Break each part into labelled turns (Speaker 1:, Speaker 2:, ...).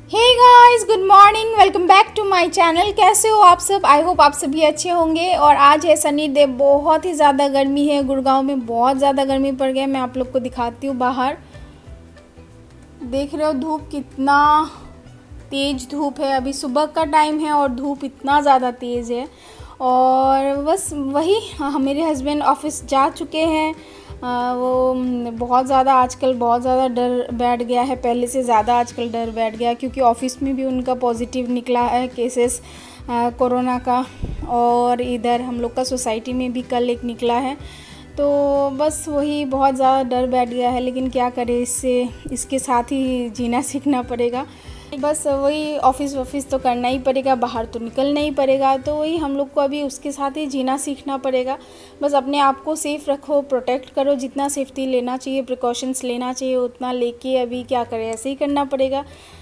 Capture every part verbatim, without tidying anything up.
Speaker 1: Hey guys, good morning, welcome back to my channel. कैसे हो आप सब? आई होप आप सभी अच्छे होंगे। और आज है सनी डे, बहुत ही ज़्यादा गर्मी है। गुड़गांव में बहुत ज़्यादा गर्मी पड़ गई। मैं आप लोग को दिखाती हूँ बाहर। देख रहे हो धूप, कितना तेज़ धूप है। अभी सुबह का टाइम है और धूप इतना ज़्यादा तेज़ है। और बस वही, हाँ, मेरे हस्बैंड ऑफिस जा चुके हैं। आ, वो बहुत ज़्यादा आजकल बहुत ज़्यादा डर बैठ गया है, पहले से ज़्यादा आजकल डर बैठ गया, क्योंकि ऑफिस में भी उनका पॉजिटिव निकला है केसेस कोरोना का। और इधर हम लोग का सोसाइटी में भी कल एक निकला है। तो बस वही, बहुत ज़्यादा डर बैठ गया है। लेकिन क्या करें, इससे इसके साथ ही जीना सीखना पड़ेगा। बस वही, ऑफिस ऑफिस तो करना ही पड़ेगा, बाहर तो निकलना ही पड़ेगा। तो वही हम लोग को अभी उसके साथ ही जीना सीखना पड़ेगा। बस अपने आप को सेफ़ रखो, प्रोटेक्ट करो, जितना सेफ्टी लेना चाहिए, प्रिकॉशंस लेना चाहिए उतना लेके अभी क्या करें, ऐसे ही करना पड़ेगा।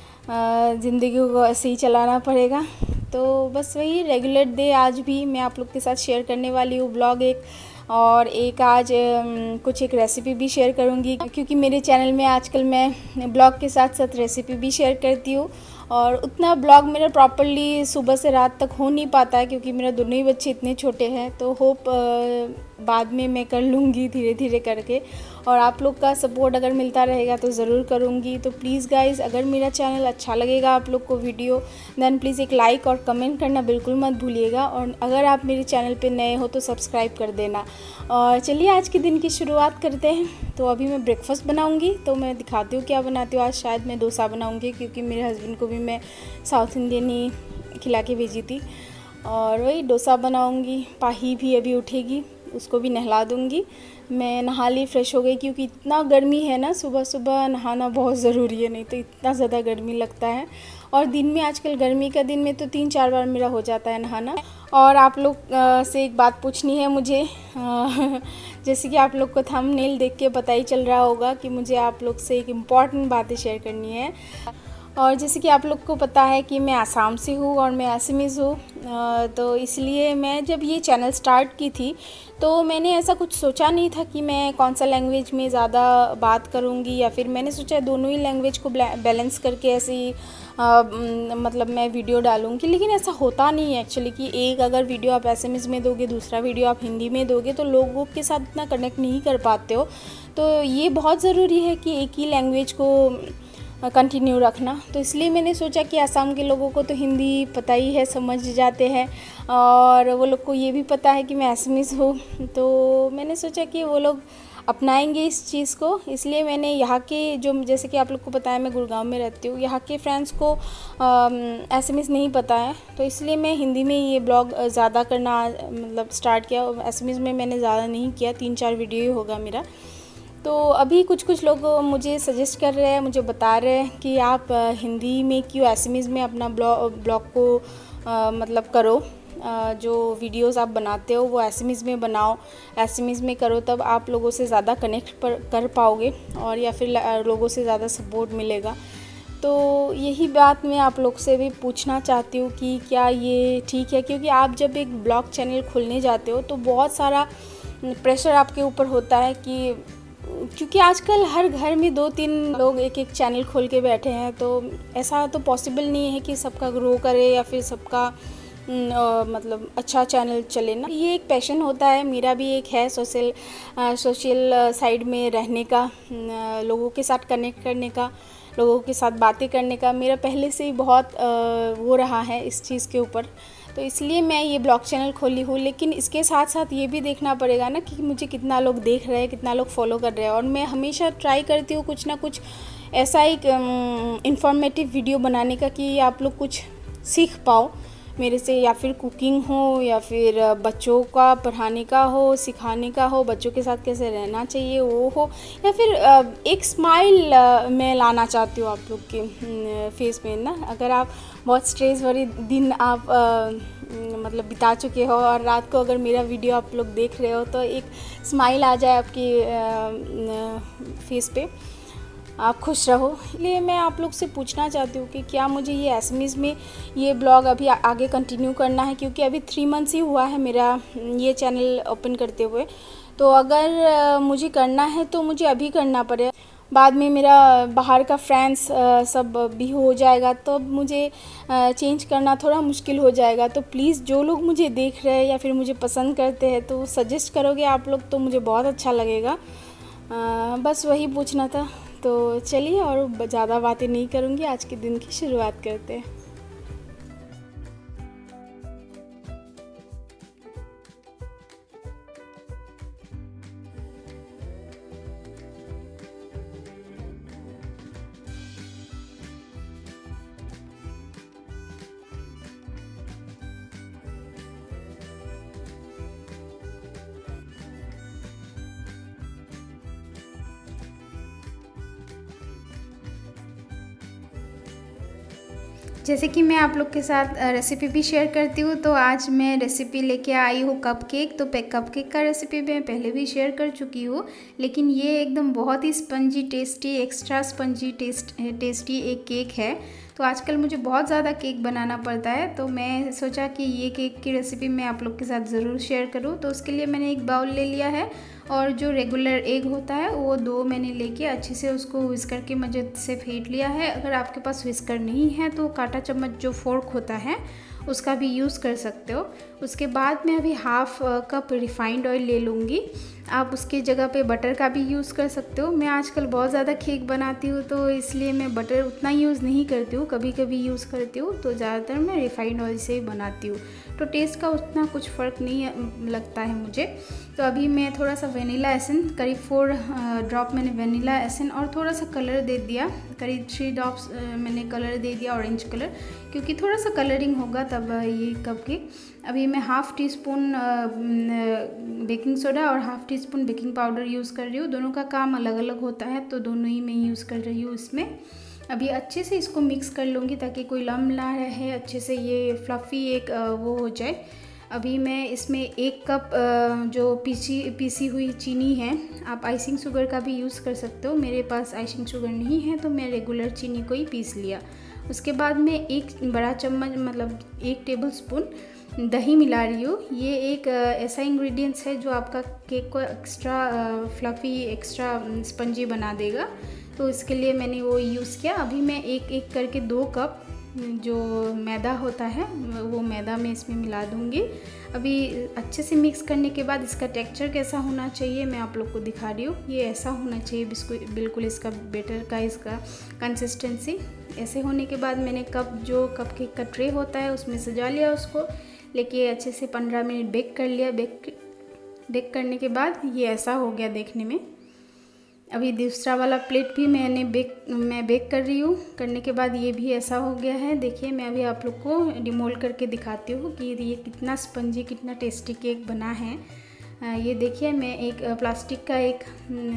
Speaker 1: ज़िंदगी को ऐसे ही चलाना पड़ेगा। तो बस वही, रेगुलर डे आज भी मैं आप लोग के साथ शेयर करने वाली हूँ ब्लॉग एक। और एक आज कुछ एक रेसिपी भी शेयर करूँगी, क्योंकि मेरे चैनल में आजकल मैं ब्लॉग के साथ साथ रेसिपी भी शेयर करती हूँ। और उतना ब्लॉग मेरा प्रॉपरली सुबह से रात तक हो नहीं पाता है, क्योंकि मेरा दोनों ही बच्चे इतने छोटे हैं। तो होप बाद में मैं कर लूँगी धीरे धीरे करके। और आप लोग का सपोर्ट अगर मिलता रहेगा तो ज़रूर करूँगी। तो प्लीज़ गाइज़, अगर मेरा चैनल अच्छा लगेगा आप लोग को वीडियो, देन प्लीज़ एक लाइक और कमेंट करना बिल्कुल मत भूलिएगा। और अगर आप मेरे चैनल पे नए हो तो सब्सक्राइब कर देना। और चलिए आज के दिन की शुरुआत करते हैं। तो अभी मैं ब्रेकफास्ट बनाऊंगी, तो मैं दिखाती हूँ क्या बनाती हूँ। आज शायद मैं डोसा बनाऊंगी, क्योंकि मेरे हस्बैंड को भी मैं साउथ इंडियन ही खिला के भेजी थी। और वही डोसा बनाऊंगी। पाही भी अभी उठेगी, उसको भी नहला दूंगी। मैं नहा ली, फ्रेश हो गई, क्योंकि इतना गर्मी है ना, सुबह सुबह नहाना बहुत ज़रूरी है, नहीं तो इतना ज़्यादा गर्मी लगता है। और दिन में, आजकल गर्मी का दिन में तो तीन चार बार मेरा हो जाता है नहाना। और आप लोग से एक बात पूछनी है मुझे, जैसे कि आप लोग को थंबनेल देख के पता ही चल रहा होगा कि मुझे आप लोग से एक इम्पॉर्टेंट बातें शेयर करनी है। और जैसे कि आप लोग को पता है कि मैं आसाम से हूँ और मैं असमीज़ हूँ, तो इसलिए मैं जब ये चैनल स्टार्ट की थी तो मैंने ऐसा कुछ सोचा नहीं था कि मैं कौन सा लैंग्वेज में ज़्यादा बात करूँगी, या फिर मैंने सोचा दोनों ही लैंग्वेज को बैलेंस करके ऐसे ही आ, मतलब मैं वीडियो डालूँगी। लेकिन ऐसा होता नहीं है एक्चुअली, कि एक अगर वीडियो आप असमीज़ में दोगे, दूसरा वीडियो आप हिंदी में दोगे, तो लोगों के साथ इतना कनेक्ट नहीं कर पाते हो। तो ये बहुत ज़रूरी है कि एक ही लैंग्वेज को कंटिन्यू रखना। तो इसलिए मैंने सोचा कि आसाम के लोगों को तो हिंदी पता ही है, समझ जाते हैं, और वो लोग को ये भी पता है कि मैं असमीज़ हूँ। तो मैंने सोचा कि वो लोग अपनाएंगे इस चीज़ को। इसलिए मैंने यहाँ के जो, जैसे कि आप लोग को पता है मैं गुड़गांव में रहती हूँ, यहाँ के फ्रेंड्स को असमीज़ नहीं पता है। तो इसलिए मैं हिंदी में ये ब्लॉग ज़्यादा करना मतलब स्टार्ट किया। असमीज़ में मैंने ज़्यादा नहीं किया, तीन चार वीडियो ही होगा मेरा। तो अभी कुछ कुछ लोग मुझे सजेस्ट कर रहे हैं, मुझे बता रहे हैं कि आप हिंदी में क्यों असमीज़ में अपना ब्लॉग ब्लॉग को आ, मतलब करो। आ, जो वीडियोस आप बनाते हो वो असमीज़ में बनाओ, असमीज़ में करो, तब आप लोगों से ज़्यादा कनेक्ट पर कर पाओगे, और या फिर लोगों से ज़्यादा सपोर्ट मिलेगा। तो यही बात मैं आप लोग से भी पूछना चाहती हूँ कि क्या ये ठीक है, क्योंकि आप जब एक ब्लॉग चैनल खोलने जाते हो तो बहुत सारा प्रेशर आपके ऊपर होता है, कि क्योंकि आजकल हर घर में दो तीन लोग एक एक चैनल खोल के बैठे हैं। तो ऐसा तो पॉसिबल नहीं है कि सबका ग्रो करे या फिर सबका मतलब अच्छा चैनल चले ना। ये एक पैशन होता है, मेरा भी एक है, सोशल सोशल साइड में रहने का, लोगों के साथ कनेक्ट करने का, लोगों के साथ बातें करने का। मेरा पहले से ही बहुत वो रहा है इस चीज़ के ऊपर। तो इसलिए मैं ये ब्लॉग चैनल खोली हूँ। लेकिन इसके साथ साथ ये भी देखना पड़ेगा ना कि मुझे कितना लोग देख रहे हैं, कितना लोग फॉलो कर रहे हैं। और मैं हमेशा ट्राई करती हूँ कुछ ना कुछ ऐसा एक इंफॉर्मेटिव वीडियो बनाने का, कि आप लोग कुछ सीख पाओ मेरे से, या फिर कुकिंग हो, या फिर बच्चों का पढ़ाने का हो, सिखाने का हो, बच्चों के साथ कैसे रहना चाहिए वो हो, या फिर एक स्माइल मैं लाना चाहती हूँ आप लोग के फेस में ना। अगर आप बहुत स्ट्रेस भरी दिन आप आ, मतलब बिता चुके हो, और रात को अगर मेरा वीडियो आप लोग देख रहे हो, तो एक स्माइल आ जाए आपकी फेस पे, आप खुश रहो। इसलिए मैं आप लोग से पूछना चाहती हूँ कि क्या मुझे ये असमीज़ में ये ब्लॉग अभी आगे कंटिन्यू करना है, क्योंकि अभी थ्री मंथ्स ही हुआ है मेरा ये चैनल ओपन करते हुए। तो अगर मुझे करना है तो मुझे अभी करना पड़ेगा। बाद में मेरा बाहर का फ्रेंड्स सब भी हो जाएगा तो मुझे चेंज करना थोड़ा मुश्किल हो जाएगा। तो प्लीज़ जो लोग मुझे देख रहे हैं या फिर मुझे पसंद करते हैं तो सजेस्ट करोगे आप लोग तो मुझे बहुत अच्छा लगेगा। आ, बस वही पूछना था। तो चलिए और ज़्यादा बातें नहीं करूँगी, आज के दिन की शुरुआत करते हैं। जैसे कि मैं आप लोग के साथ रेसिपी भी शेयर करती हूँ, तो आज मैं रेसिपी लेके आई हूँ कपकेक। तो कपकेक का रेसिपी मैं पहले भी शेयर कर चुकी हूँ, लेकिन ये एकदम बहुत ही spongy tasty, extra spongy taste tasty एक केक है। तो आजकल मुझे बहुत ज़्यादा केक बनाना पड़ता है, तो मैं सोचा कि ये केक की रेसिपी मैं आप लोग के साथ ज़रूर शेयर करूँ। तो उसके लिए मैंने एक बाउल ले लिया है और जो रेगुलर एग होता है वो दो मैंने लेके अच्छे से उसको व्हिस्कर की मदद से फेंट लिया है। अगर आपके पास व्हिस्कर नहीं है तो कांटा चम्मच जो फोर्क होता है उसका भी यूज़ कर सकते हो। उसके बाद मैं अभी हाफ़ कप रिफाइंड ऑयल ले लूँगी। आप उसकी जगह पे बटर का भी यूज़ कर सकते हो। मैं आजकल बहुत ज़्यादा केक बनाती हूँ तो इसलिए मैं बटर उतना यूज़ नहीं करती हूँ, कभी कभी यूज़ करती हूँ। तो ज़्यादातर मैं रिफाइंड ऑयल से ही बनाती हूँ, तो टेस्ट का उतना कुछ फ़र्क नहीं लगता है मुझे। तो अभी मैं थोड़ा सा वेनिला एसेंस, करीब फोर ड्रॉप मैंने वेनिला एसेंस और थोड़ा सा कलर दे दिया, करीब थ्री ड्रॉप्स मैंने कलर दे दिया ऑरेंज कलर, क्योंकि थोड़ा सा कलरिंग होगा तब ये कपकेक। अभी मैं half teaspoon baking soda और half teaspoon baking powder use कर रही हूँ। दोनों का काम अलग अलग होता है तो दोनों ही मैं यूज़ कर रही हूँ इसमें। अभी अच्छे से इसको मिक्स कर लूँगी ताकि कोई लम्ब ना रहे, अच्छे से ये फ्लफ़ी एक वो हो जाए। अभी मैं इसमें एक कप जो पीसी पीसी हुई चीनी है, आप आइसिंग शुगर का भी यूज़ कर सकते हो। मेरे पास आइसिंग शुगर नहीं है तो मैं रेगुलर चीनी को ही पीस लिया। उसके बाद मैं एक बड़ा चम्मच मतलब एक टेबल स्पून दही मिला रही हूँ। ये एक ऐसा इंग्रेडिएंट्स है जो आपका केक को एक्स्ट्रा फ्लफ़ी, एक्स्ट्रा स्पंजी बना देगा, तो इसके लिए मैंने वो यूज़ किया। अभी मैं एक एक करके दो कप जो मैदा होता है वो मैदा मैं इसमें मिला दूँगी। अभी अच्छे से मिक्स करने के बाद इसका टेक्सचर कैसा होना चाहिए मैं आप लोग को दिखा रही हूँ। ये ऐसा होना चाहिए बिल्कुल बिल्कुल इसका बैटर का इसका कंसिस्टेंसी। ऐसे होने के बाद मैंने कप जो कपकेक का ट्रे होता है उसमें सजा लिया, उसको लेके अच्छे से पंद्रह मिनट बेक कर लिया। बेक बेक करने के बाद ये ऐसा हो गया देखने में। अभी दूसरा वाला प्लेट भी मैंने बेक मैं बेक कर रही हूँ। करने के बाद ये भी ऐसा हो गया है। देखिए मैं अभी आप लोग को डिमोल्ड करके दिखाती हूँ कि ये कितना स्पंजी, कितना टेस्टी केक बना है। ये देखिए मैं एक प्लास्टिक का एक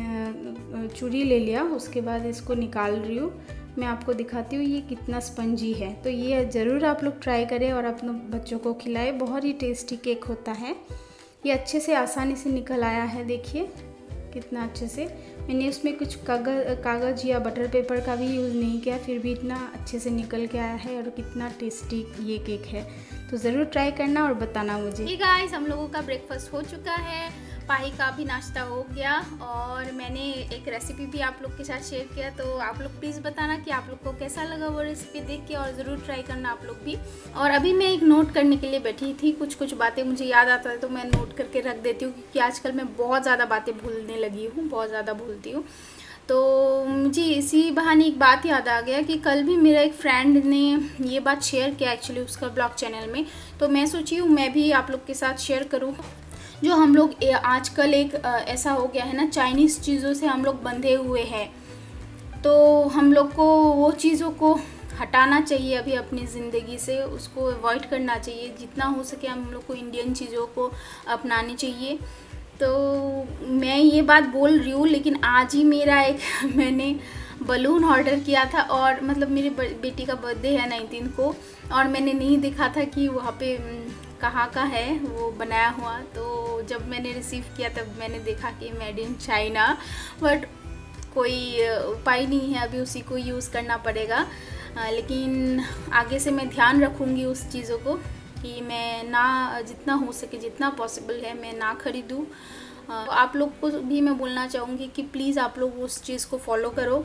Speaker 1: चूड़ी ले लिया, उसके बाद इसको निकाल रही हूँ। मैं आपको दिखाती हूँ ये कितना स्पंजी है। तो ये ज़रूर आप लोग ट्राई करें और अपने बच्चों को खिलाएं। बहुत ही टेस्टी केक होता है। ये अच्छे से आसानी से निकल आया है, देखिए कितना अच्छे से। मैंने उसमें कुछ कागज़ कागज़ या बटर पेपर का भी यूज़ नहीं किया, फिर भी इतना अच्छे से निकल के आया है और कितना टेस्टी ये केक है। तो ज़रूर ट्राई करना और बताना मुझे।
Speaker 2: ये गाइस हम लोगों का ब्रेकफास्ट हो चुका है, पाही का भी नाश्ता हो गया और मैंने एक रेसिपी भी आप लोग के साथ शेयर किया। तो आप लोग प्लीज़ बताना कि आप लोग को कैसा लगा वो रेसिपी देख के, और ज़रूर ट्राई करना आप लोग भी। और अभी मैं एक नोट करने के लिए बैठी थी, कुछ कुछ बातें मुझे याद आता है तो मैं नोट करके रख देती हूँ, क्योंकि आजकल मैं बहुत ज़्यादा बातें भूलने लगी हूँ, बहुत ज़्यादा भूलती हूँ। तो मुझे इसी बहाने एक बात याद आ गया कि कल भी मेरा एक फ्रेंड ने ये बात शेयर किया एक्चुअली उसका ब्लॉग चैनल में, तो मैं सोची हूँ मैं भी आप लोग के साथ शेयर करूँ। जो हम लोग आजकल एक ऐसा हो गया है ना, चाइनीज़ चीज़ों से हम लोग बंधे हुए हैं, तो हम लोग को वो चीज़ों को हटाना चाहिए अभी अपनी ज़िंदगी से, उसको अवॉइड करना चाहिए। जितना हो सके हम लोग को इंडियन चीज़ों को अपनानी चाहिए। तो मैं ये बात बोल रही हूँ, लेकिन आज ही मेरा एक मैंने बलून ऑर्डर किया था, और मतलब मेरी बेटी का बर्थडे है नाइनटीन को, और मैंने नहीं देखा था कि वहाँ पे कहाँ का है वो बनाया हुआ। तो जब मैंने रिसीव किया तब मैंने देखा कि मेड इन चाइना, बट कोई उपाय नहीं है, अभी उसी को यूज़ करना पड़ेगा। आ, लेकिन आगे से मैं ध्यान रखूँगी उस चीज़ों को कि मैं ना, जितना हो सके जितना पॉसिबल है मैं ना ख़रीदूँ आप लोग को भी मैं बोलना चाहूँगी कि प्लीज़ आप लोग उस चीज़ को फॉलो करो।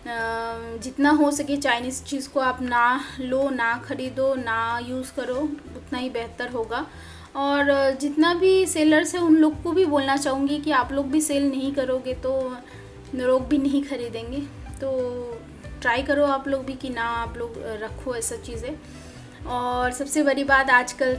Speaker 2: जितना हो सके चाइनीज़ चीज़ को आप ना लो, ना ख़रीदो, ना यूज़ करो, उतना ही बेहतर होगा। और जितना भी सेलर्स है उन लोग को भी बोलना चाहूँगी कि आप लोग भी सेल नहीं करोगे तो लोग भी नहीं ख़रीदेंगे। तो ट्राई करो आप लोग भी कि ना आप लोग रखो ऐसा चीज़ें। और सबसे बड़ी बात, आजकल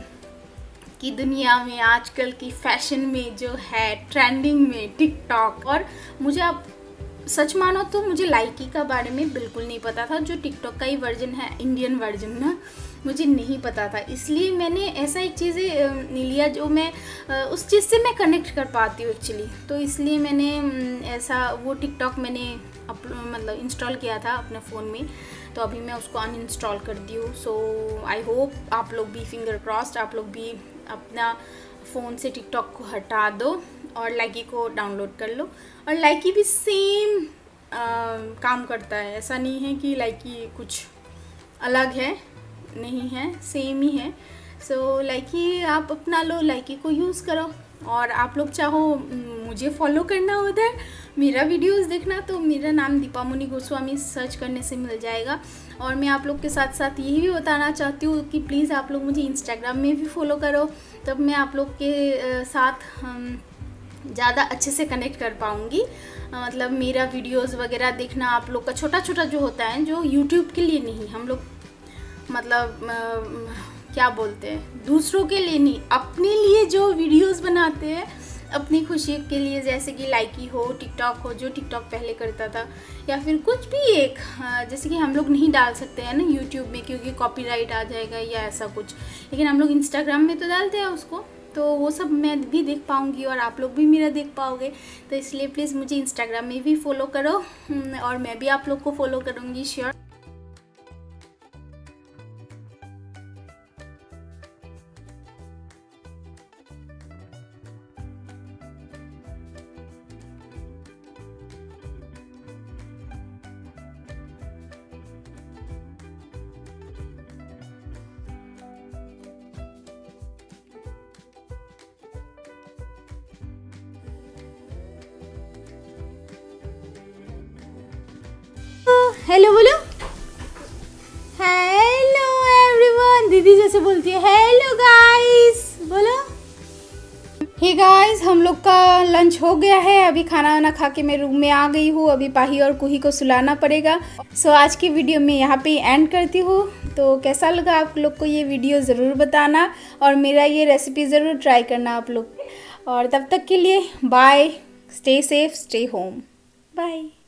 Speaker 2: की दुनिया में, आजकल की फैशन में जो है ट्रेंडिंग में टिकटॉक, और मुझे आप सच मानो तो मुझे लाइकी का बारे में बिल्कुल नहीं पता था। जो टिकटॉक का ही वर्जन है, इंडियन वर्जन ना, मुझे नहीं पता था। इसलिए मैंने ऐसा एक चीज़ लिया जो मैं उस चीज़ से मैं कनेक्ट कर पाती हूँ एक्चुअली। तो इसलिए मैंने ऐसा वो टिकटॉक मैंने मतलब इंस्टॉल किया था अपने फ़ोन में। तो अभी मैं उसको अनइंस्टॉल कर दी हूँ। सो आई होप आप लोग भी, फिंगर क्रॉस्ड, आप लोग भी अपना फ़ोन से टिकटॉक को हटा दो और लाइकी को डाउनलोड कर लो। और लाइकी भी सेम काम करता है, ऐसा नहीं है कि लाइकी कुछ अलग है, नहीं है, सेम ही है। सो so, लाइकी आप अपना लो, लाइकी को यूज़ करो। और आप लोग चाहो मुझे फॉलो करना उधर, मेरा वीडियोस देखना, तो मेरा नाम दीपामुनि गोस्वामी सर्च करने से मिल जाएगा। और मैं आप लोग के साथ साथ यही भी बताना चाहती हूँ कि प्लीज़ आप लोग मुझे इंस्टाग्राम में भी फॉलो करो, तब मैं आप लोग के साथ ज़्यादा अच्छे से कनेक्ट कर पाऊँगी। मतलब मेरा वीडियोस वगैरह देखना आप लोग का छोटा छोटा जो होता है, जो यूट्यूब के लिए नहीं, हम लोग मतलब क्या बोलते हैं, दूसरों के लिए नहीं, अपने लिए जो वीडियोस बनाते हैं अपनी खुशी के लिए, जैसे कि लाइकी हो, टिकटॉक हो, जो टिकटॉक पहले करता था, या फिर कुछ भी एक, जैसे कि हम लोग नहीं डाल सकते हैं ना यूट्यूब में क्योंकि कॉपीराइट आ जाएगा या ऐसा कुछ, लेकिन हम लोग इंस्टाग्राम में तो डालते हैं उसको, तो वो सब मैं भी देख पाऊँगी और आप लोग भी मेरा देख पाओगे। तो इसलिए प्लीज़ मुझे इंस्टाग्राम में भी फॉलो करो और मैं भी आप लोग को फॉलो करूँगी, श्योर। हेलो बोलो, हेलो एवरीवन, दीदी जैसे बोलती है हेलो गाइस, बोलो। हे गाइस, हम लोग का लंच हो गया है, अभी खाना वाना खा के मैं रूम में आ गई हूँ। अभी पाही और कुही को सुलाना पड़ेगा। सो आज की वीडियो में यहाँ पे एंड करती हूँ। तो कैसा लगा आप लोग को ये वीडियो ज़रूर बताना और मेरा ये रेसिपी ज़रूर ट्राई करना आप लोग। और तब तक के लिए bye, stay safe, stay home, bye.